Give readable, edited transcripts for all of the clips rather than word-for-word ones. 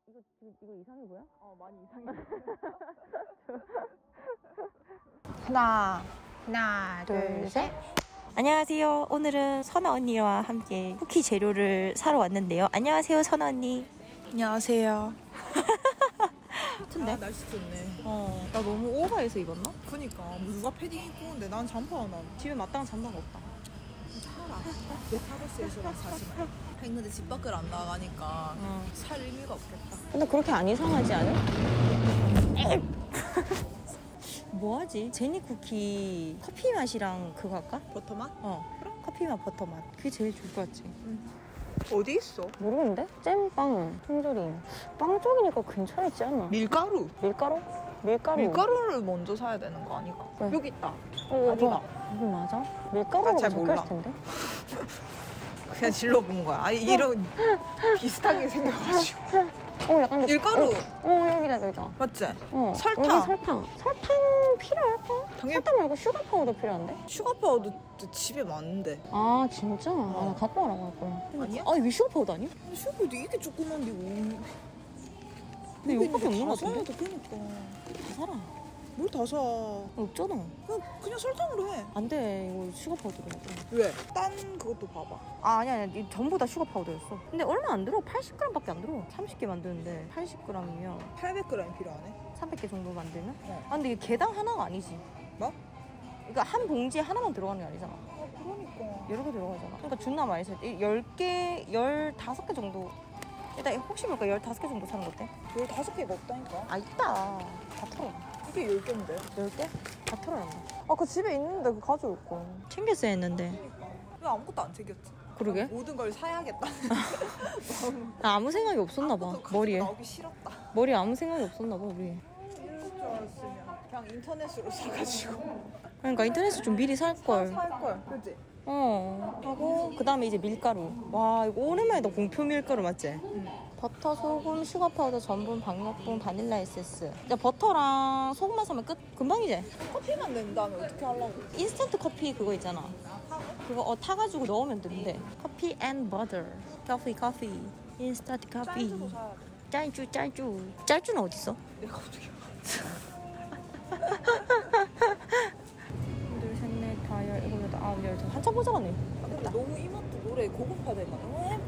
이거 이상해 보여? 많이 이상해. 하나, 둘, 셋. 안녕하세요. 오늘은 선아 언니와 함께 쿠키 재료를 사러 왔는데요. 안녕하세요, 선아 언니. 안녕하세요. 같은데? 날씨 좋네. 나 너무 오버해서 입었나? 그니까 누가 패딩 입고 오는데 난 잠바 하나. 집에 마땅한 잠바가 없다. 사라. 메타버스에서만 사지 마. 했는데 집 밖을 안 나가니까 살 의미가 없겠다. 근데 그렇게 안 이상하지 않아? 뭐하지? 제니 쿠키 커피 맛이랑 그거 할까? 버터맛? 커피 맛, 버터 맛. 그게 제일 좋을 것 같지? 어디 있어? 모르겠는데? 잼빵, 통조림. 빵 쪽이니까 근처에 있지 않나? 밀가루. 밀가루? 밀가루. 밀가루를 먼저 사야 되는 거 아닌가? 왜? 여기 있다. 아니다. 이거 맞아? 밀가루로 잘 적혀 몰라. 있을 텐데? 그냥 질러본 거야. 아니 이런 비슷하게 생겨가지고. 약간 밀가루. 여기다. 맞지? 설탕. 여기 설탕. 설탕 필요할까? 당연히. 설탕 말고 슈가 파우더 필요한데? 슈가 파우더 집에 많은데. 아 진짜? 나 갖고 와라고 할 거야. 아니야? 아니 왜 슈가 파우더 아니야? 슈가 파우더 이게 조그만데 뭐. 근데 이거밖에 없는 것 같은데? 그니까. 다 사라. 뭘 다 사. 없잖아. 그냥 설탕으로 해. 안 돼. 이거 슈가 파우더로 해야 돼. 왜? 딴 그것도 봐봐. 아니야. 전부 다 슈가 파우더였어. 근데 얼마 안 들어. 80g밖에 안 들어. 30개 만드는데 80g이면 800g이 필요하네. 300개 정도 만들면? 어. 근데 이게 개당 하나가 아니지. 뭐? 그러니까 한 봉지에 하나만 들어가는 게 아니잖아. 그러니까. 여러 개 들어가잖아. 그러니까 존나 많이 살 때 10개, 15개 정도. 일단 혹시 모르니까 15개 정도 사는 거 어때? 15개가 없다니까. 아, 있다. 다 털어. 이게 10개인데. 10개? 다 털어놨나? 그 집에 있는데 그거 가져올 거. 챙겼어야 했는데. 그러니까. 왜 아무것도 안 챙겼지? 그러게. 모든 걸 사야겠다. 아무 생각이 없었나 봐. 머리에. 나오기 싫었다. 머리에 아무 생각이 없었나 봐, 우리. 이럴 줄 알았으면 그냥 인터넷으로 사가지고 그러니까 인터넷에 좀 미리 살걸. 살걸. 그치? 하고 그다음에 이제 밀가루. 와, 이거 오랜만이다. 공표 밀가루 맞지? 응. 버터, 소금, 슈가 파우더, 전분, 박력분, 바닐라 에센스. 이제 버터랑 소금만 사면 끝. 금방이지? 커피만 낸다면 어떻게 하려고? 인스턴트 커피 그거 있잖아. 그거 타가지고 넣으면 된대. 커피 앤 버터. 커피. 인스턴트 커피. 짤주도 사야 돼. 짤주. 짤주는 어딨어? 내가 어떻게 둘, 셋, 넷, 다, 열, 일곱, 여덟, 아홉, 열. 한참 모자라네. 근데 너무 이마트 노래 고급화된 거 같아.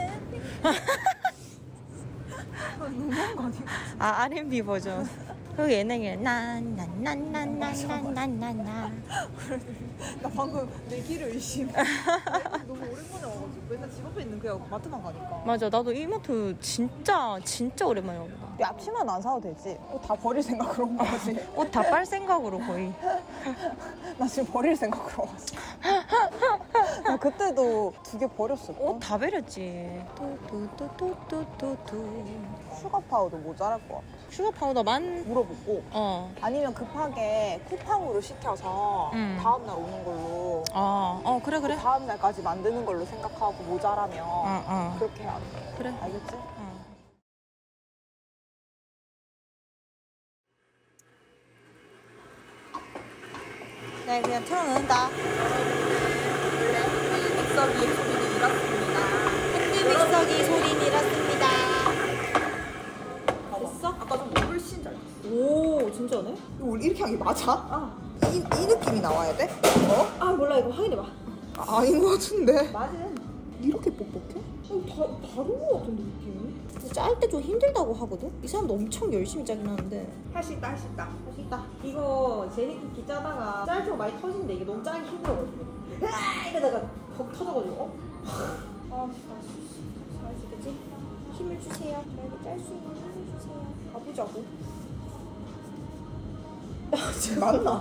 너무한 거 아니야? R&B 버전. 그 예능에 난난난난난난난난난. 나 방금 내 길을 의심. 너무 오랜만에 와가지고 맨날 집 앞에 있는 그냥 마트만 가니까. 맞아, 나도 이마트 진짜 오랜만에 와보다. 앞치마는 안 사도 되지? 옷 다 버릴 생각으로 온 거지? 옷 다 빨 생각으로 거의. 나 지금 버릴 생각으로 왔어. 나 그때도 2개 버렸을 거. 옷 다 버렸지. 뚜뚜뚜뚜뚜뚜. 슈가 파우더 모자랄 것 같아. 슈가 파우더만. 물어보고. 아니면 급하게 쿠팡으로 시켜서 다음날 오는 걸로. 그래. 다음날까지 만드는 걸로 생각하고 모자라면 그렇게 해야 돼. 그래. 알겠지? 네, 그냥 틀어놓는다. 믹서기의 소리는 이렇습니다. 믹서기 소리는 이렇습니다. 됐어? 아까 좀 훨씬 잘 됐어. 오, 진짜네? 이거 원래 이렇게 하는 게 맞아? 이 느낌이 나와야 돼? 몰라. 이거 확인해봐. 아닌 것 같은데. 맞아. 이렇게 뻑뻑해? 다른 거 같은데, 느낌이? 짤 때 좀 힘들다고 하거든? 이 사람도 엄청 열심히 짜긴 하는데. 할 수 있다. 할 수 있다. 이거 제니 쿠키 짜다가 짤수가 많이 터지는데 이게 너무 짜기 힘들어가지고. 이러다가 벅 터져가지고. 할 수 있겠지? 힘을 주세요. 저에게 짤 수 있는 힘을 주세요. 아프자고. 맞나?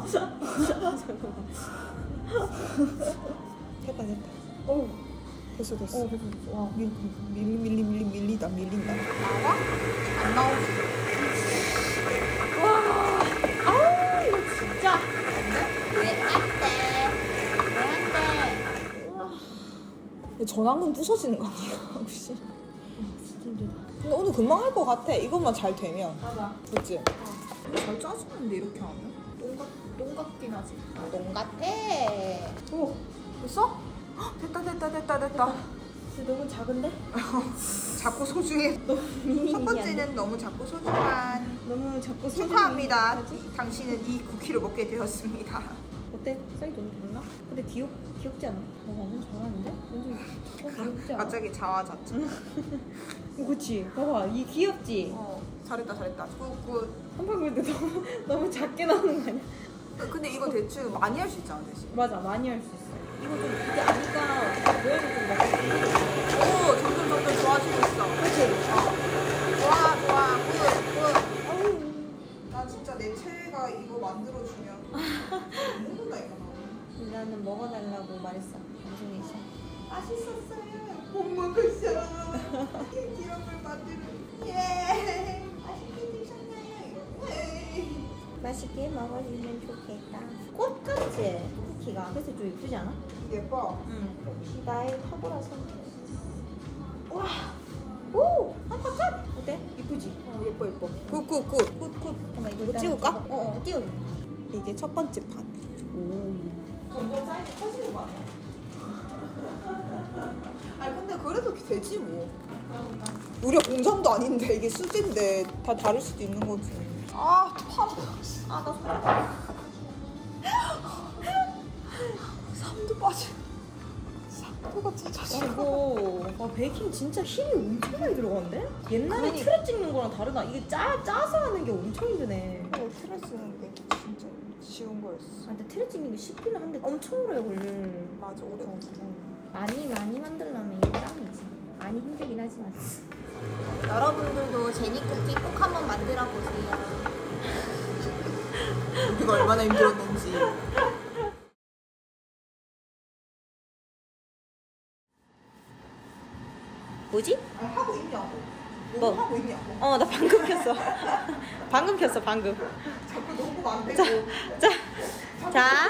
됐다. 됐어. 와. 밀린다. 나와? 안 나오지. 이거 진짜. 왜 안 돼? 전화근 부서지는 거 아니야? 혹시? 진짜 힘들다. 근데 오늘 금방 할 것 같아. 이것만 잘 되면. 맞아. 그치? 잘 짜지는데 이렇게 하면? 똥 같긴 하지. 똥 같아. 오, 됐어? 헉, 됐다. 근데 너무 작은데? 작고 소중해. 미니 첫 번째는 너무 작고 소중한. 너무 작고 축하합니다. 당신은 이 쿠키를 먹게 되었습니다. 어때? 사이 너무 좋나? 근데 귀엽지 않아? 완전 잘하는데? 완전 귀엽지 않아? 갑자기 자화자찬. 그치? 봐봐 이 귀엽지? 잘했다. 굿. 한방 근데 너무 작게 나오는 거 아니야? 근데 이거 대충 많이 할 수 있잖아, 대신. 맞아 많이 할 수 있어. 이거 좀 이제 아니까 모양이 좀 막. 오, 점점 좋아지고 있어. 그치? 좋아. 굿. 나 진짜 내 체가 이거 만들어주면 먹는다니까. 나는 먹어달라고 말했어. 방송에서. 맛있었어요. 못 먹었어. 기름을 만드는. 예. 맛있게 드셨나요? 예. 맛있게 먹어주면 좋겠다. 꽃 같지? 쿠키가. 그래서 좀 예쁘지 않아? 예뻐. 응. 역시 나의 화보라서. 와. 오! 한 바깥! 어때? 예쁘지? 예뻐. 굿. 잠깐만 이거 이거 찍을까? 띄워. 이게 첫 번째 판. 점점 사이즈 커지는 거 아니야? 아니 근데 그래도 되지 뭐. 우리가 공장도 아닌데 이게 수제인데 다 다를 수도 있는 거지. 아, 팔아. 아, 나 손. 삼도 빠져. 삼도가 진짜 싫어. 이거 베이킹 진짜 힘이 엄청 많이 들어간대? 옛날에 그러니까. 틀에 찍는 거랑 다르다. 이게 짜서 하는 게 엄청 힘드네. 틀에 쓰는 게 진짜 쉬운 거였어. 아, 근데 틀에 찍는 게 쉽기는 한데 엄청 오래 걸려. 맞아, 오래 걸려. 많이 만들려면 이게 땀이지. 많이 힘들긴 하지만. 여러분들도 제니 쿠키 꼭 한번 만들어 보세요. 우리가 얼마나 힘들었는지. 뭐지? 아니, 하고 있냐고. 뭐? 너무 하고 있냐고. 나 방금 켰어. 방금. 자꾸 너무 안 되고. 자.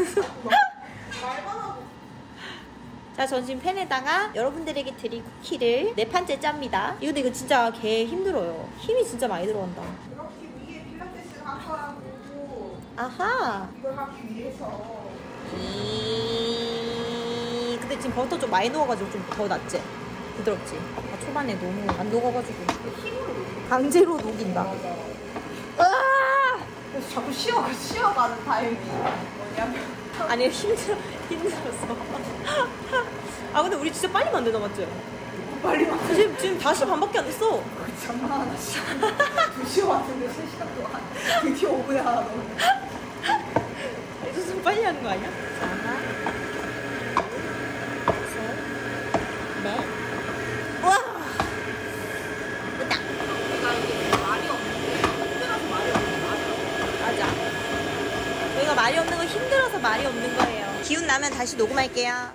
말만 하고. 자, 전 지금 팬에다가 여러분들에게 드릴 쿠키를 4판째 짭니다. 근데 이거 진짜 개 힘들어요. 힘이 진짜 많이 들어간다. 이렇게 위에 필라테스를 한 거라고. 아하. 이걸 하기 위해서. 근데 지금 버터 좀 많이 녹아가지고 좀 더 낫지? 부드럽지? 아까 초반에 너무 안 녹아가지고 강제로 녹인다. 그래서 자꾸 쉬어가는 타임이 뭐냐면. 아니 힘들었어. 아 근데 우리 진짜 빨리 만들다 맞지? 빨리 막. 지금 5시반밖에 안 됐어. 장난하나 진짜. 2시간 왔는데 3시간 동안 드디어 오후야 너. 이거 좀 빨리 하는 거 아니야? 네. 와. 됐다. 내가 이게 말이 없는데 힘들어서 말이 없는 거 맞아. 맞아. 저희가 말이 없는 거 힘들어서 말이 없는 거예요. 기운 나면 다시 녹음할게요.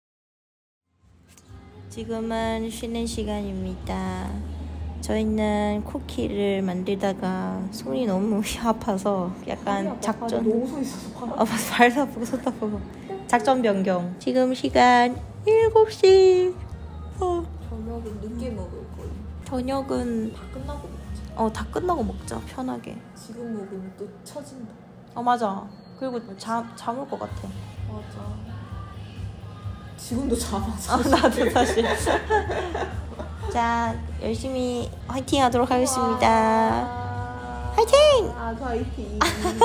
지금은 쉬는 시간입니다. 저희는 쿠키를 만들다가 손이 너무 아파서 약간 작전. 너무 서 있어서 발도 아프고 손도 아프고. 작전 변경. 지금 시간 7시. 저녁은 늦게 먹을 거예요. 저녁은 다 끝나고 먹자. 다 끝나고 먹자. 편하게. 지금 먹으면 또 처진다. 맞아. 그리고 잠 올 것 같아. 맞아. 지금도 잠아. 나도 사실. 자, 열심히 화이팅 하도록 하겠습니다. 화이팅! 화이팅.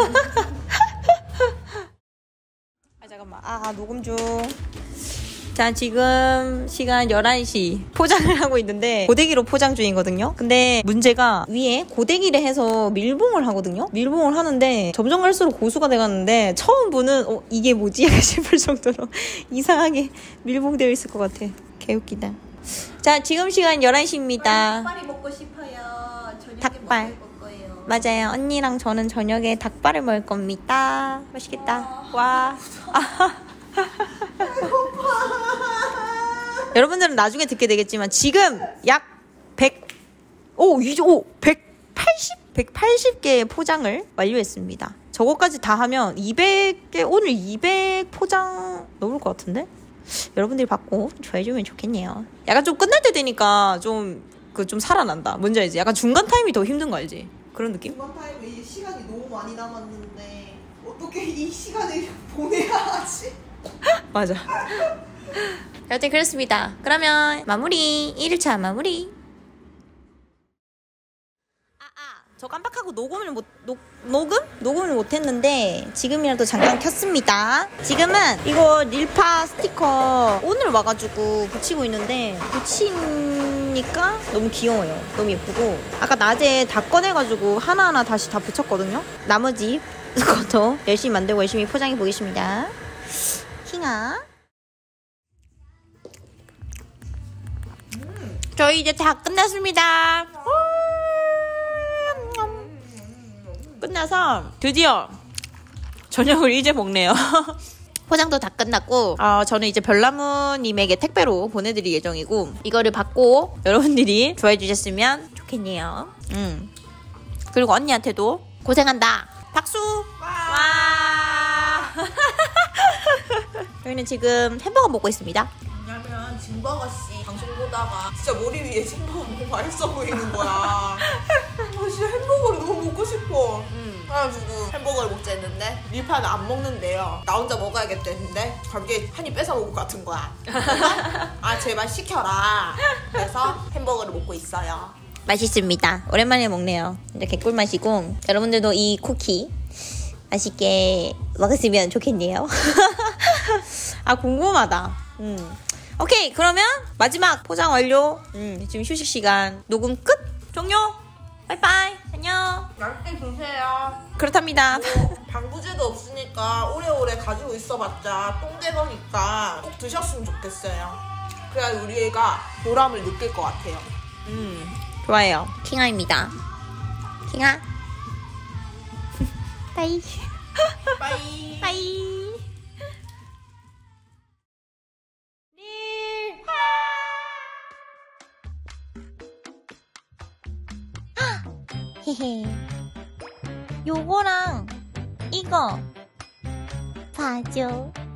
잠깐만. 녹음 중. 자, 지금 시간 11시. 포장을 하고 있는데 고데기로 포장 중이거든요. 근데 문제가 위에 고데기를 해서 밀봉을 하거든요. 밀봉을 하는데 점점 갈수록 고수가 돼가는데 처음 보는 이게 뭐지? 싶을 정도로 이상하게 밀봉되어 있을 것 같아. 개웃기다. 자, 지금 시간 11시입니다. 닭발이 먹고 싶어요. 저녁에 닭발. 먹을 거예요. 맞아요. 언니랑 저는 저녁에 닭발을 먹을 겁니다. 맛있겠다. 와. 여러분들은 나중에 듣게 되겠지만 지금 약 180개의 포장을 완료했습니다. 저거까지 다 하면 200개, 오늘 200 포장 넘을 것 같은데? 여러분들이 받고 좋아해주면 좋겠네요. 약간 좀 끝날 때 되니까 좀 살아난다. 뭔지 알지? 약간 중간 타임이 더 힘든 거 알지? 그런 느낌? 중간 타임에 이 시간이 너무 많이 남았는데 어떻게 이 시간을 보내야 하지? 맞아. 여튼 그렇습니다. 그러면 마무리 1일차 마무리. 저 깜빡하고 녹음을 못했는데 지금이라도 잠깐 켰습니다. 지금은 이거 릴파 스티커 오늘 와가지고 붙이고 있는데 붙이니까 너무 귀여워요. 너무 예쁘고 아까 낮에 다 꺼내가지고 하나하나 다시 다 붙였거든요. 나머지 것도 열심히 만들고 열심히 포장해 보겠습니다. 킹아, 저희 이제 다 끝났습니다. 끝나서 드디어 저녁을 이제 먹네요. 포장도 다 끝났고 저는 이제 별나무님에게 택배로 보내드릴 예정이고 이거를 받고 여러분들이 좋아해 주셨으면 좋겠네요. 그리고 언니한테도 고생한다 박수. 와. 저희는 지금 햄버거 먹고 있습니다. 왜냐면 진버거씨 방송 보다가 진짜 머리 위에 햄버거 너무 맛있어 보이는 거야. 진짜 햄버거를 너무 먹고 싶어. 그래가지고 햄버거를 먹자 했는데 릴파는 안 먹는데요. 나 혼자 먹어야겠다 했는데 갑자기 한 입 뺏어 먹을 것 같은 거야. 그래서 제발 시켜라. 그래서 햄버거를 먹고 있어요. 맛있습니다. 오랜만에 먹네요. 이렇게 꿀맛이고 여러분들도 이 쿠키 맛있게 먹었으면 좋겠네요. 궁금하다. 오케이, 그러면 마지막 포장 완료. 지금 휴식 시간 녹음 끝. 종료. 빠이빠이. 안녕. 맛있게 드세요. 그렇답니다. 방부제도 없으니까 오래오래 가지고 있어봤자 똥대거니까 꼭 드셨으면 좋겠어요. 그래야 우리 애가 보람을 느낄 것 같아요. 좋아요. 킹아입니다. 킹아. 빠이. 빠이. 빠이. 헤헤. 요거랑 이거 봐줘.